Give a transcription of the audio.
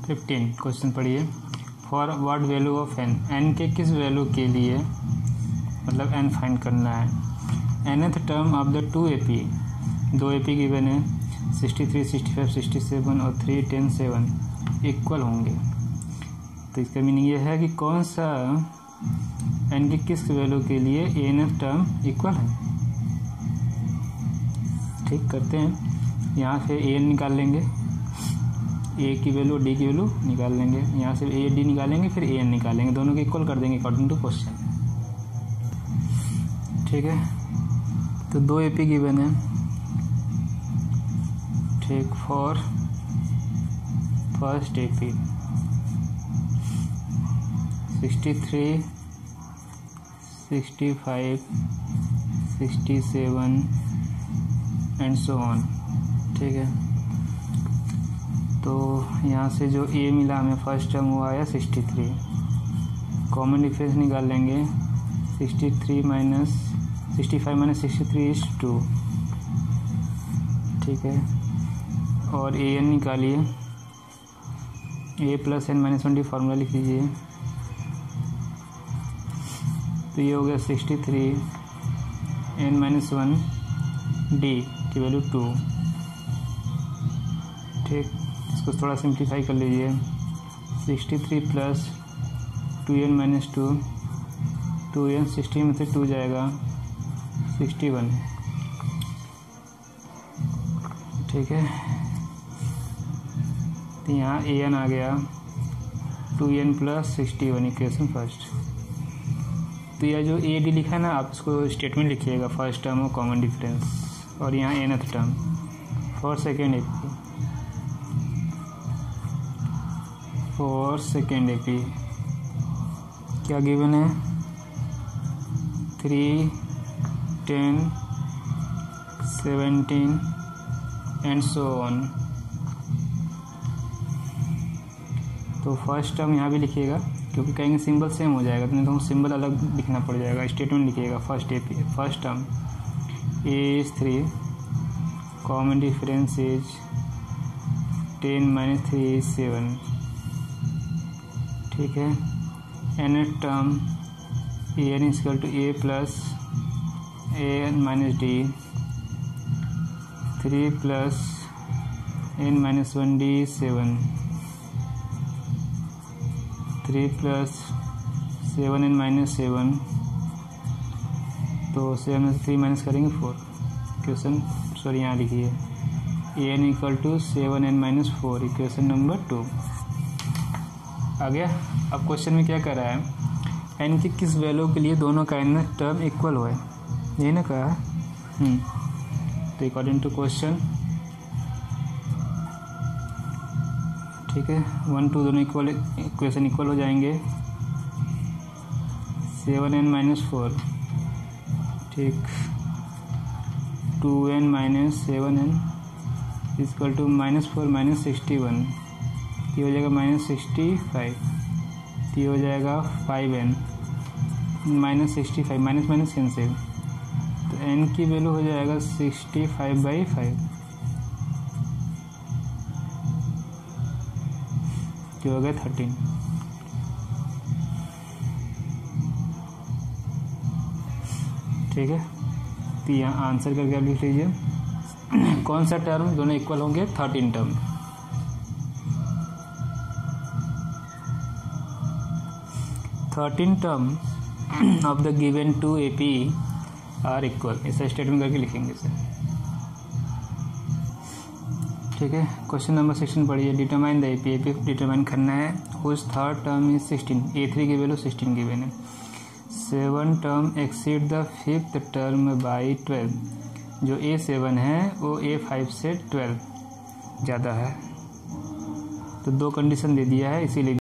15 question पढ़िए। For what value of N के किस वैल्यू के लिए मतलब एन फाइंड करना है। nth term of the 2 AP, 2 AP given है 63, 65, 67 और 3, 10, 7 इक्वल होंगे। तो इसका मीनिंग ये है कि कौन सा एन के किस वैल्यू के लिए nth टर्म इक्वल है। ठीक करते हैं, यहाँ से an निकाल लेंगे, a की वैल्यू डी की वैल्यू निकाल लेंगे, यहाँ से a d निकालेंगे फिर an निकालेंगे, दोनों को इक्वल कर देंगे अकॉर्डिंग टू क्वेश्चन। ठीक है, तो 2 AP गिवन है। ठीक, for first AP 63, 65, 67 and so on. ठीक है, तो यहाँ से जो a मिला हमें फर्स्ट टर्म वो आया 63, कॉमन डिफरेंस निकाल लेंगे 65 माइनस 63 इज 2। ठीक है, और an निकालिए, a plus n minus 1d formula लिख लीजिए। तो ये हो गया 63 n माइनस 1 d की वैल्यू 2। ठीक, इसको थोड़ा सिंप्लीफाई कर लीजिए, 63 प्लस 2n माइनस 2, 2n 60 में से 2 जाएगा 61। ठीक है, तो यहाँ an आ गया 2n प्लस 61 इक्वेशन फर्स्ट। तो यह जो a d लिखा है ना, आप इसको स्टेटमेंट लिखिएगा, फर्स्ट टर्म और कॉमन डिफरेंस, और यहाँ nth term for second AP, for second AP क्या गिवन है 3, 10, 17 एंड सो ऑन। तो फर्स्ट टर्म यहाँ भी लिखिएगा, क्योंकि कहेंगे सिंबल सेम हो जाएगा, तो नहीं तो सिंबल अलग लिखना पड़ जाएगा। स्टेटमेंट लिखिएगा first AP, first term a is 3, common difference is 10 minus 3 is 7। ठीक है, nth term an is equal to a plus an minus d, 3 plus n minus 1d 7, 3 plus 7n minus 7, तो 7 में से 3 माइनस करेंगे 4। Equation sorry यहाँ लिखिए an equal to 7n minus 4 equation number 2 आ गया। अब क्वेश्चन में क्या कर रहा है, n की किस वैल्यू के लिए दोनों का nth टर्म इक्वल हुआ है, यही ना कहा। तो अकॉर्डिंग टू क्वेश्चन, ठीक है, 1, 2 दोनों इक्वल, इक्वेशन इक्वल हो जाएंगे। 7n माइनस 4, ठीक, 2n minus 7n equal to -4 minus 61, ये हो जाएगा -65, ये हो जाएगा 5n minus 65, minus minus cancel, तो n की वैल्यू हो जाएगा 65/5, जो हो गया 13। ठीक है, तो यहाँ आंसर करके आप लिख लीजिए कौन सा टर्म दोनों इक्वल होंगे, 13 term. Term of the given 2 AP are equal, ऐसा स्टेटमेंट करके लिखेंगे इसे। ठीक है, क्वेश्चन नंबर 16 पढ़िए। डिटरमाइन द AP डिटरमाइन करना है whose third term is 16, A3 की वैल्यू 16 गिवन है। 7 term exceed the 5th term by 12, जो A7 है वो A5 से 12 ज़्यादा है। तो 2 कंडीशन दे दिया है, इसीलिए